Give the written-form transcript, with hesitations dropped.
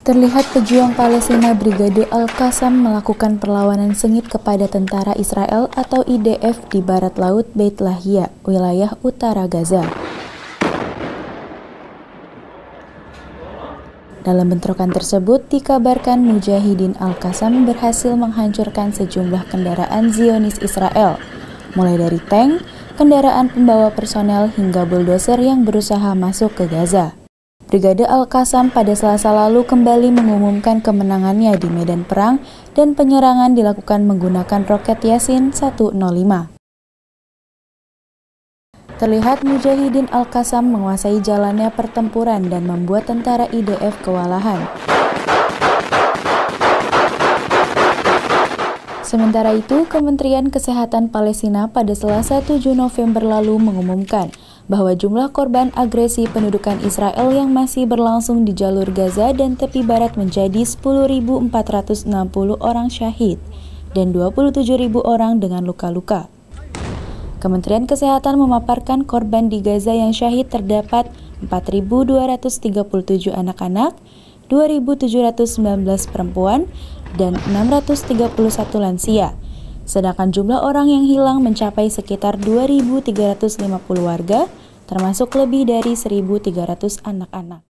Terlihat pejuang Palestina Brigade Al-Qassam melakukan perlawanan sengit kepada tentara Israel atau IDF di barat laut Beit Lahia, wilayah utara Gaza. Dalam bentrokan tersebut, dikabarkan Mujahidin Al-Qassam berhasil menghancurkan sejumlah kendaraan Zionis Israel, mulai dari tank, kendaraan pembawa personel hingga buldoser yang berusaha masuk ke Gaza. Brigade Al-Qassam pada Selasa lalu kembali mengumumkan kemenangannya di medan perang dan penyerangan dilakukan menggunakan roket Yasin 105. Terlihat Mujahidin Al-Qassam menguasai jalannya pertempuran dan membuat tentara IDF kewalahan. Sementara itu, Kementerian Kesehatan Palestina pada Selasa 7 November lalu mengumumkan bahwa jumlah korban agresi pendudukan Israel yang masih berlangsung di jalur Gaza dan tepi barat menjadi 10.460 orang syahid dan 27.000 orang dengan luka-luka. Kementerian Kesehatan memaparkan korban di Gaza yang syahid terdapat 4.237 anak-anak, 2.719 perempuan, dan 631 lansia. Sedangkan jumlah orang yang hilang mencapai sekitar 2.350 warga, termasuk lebih dari 1.300 anak-anak.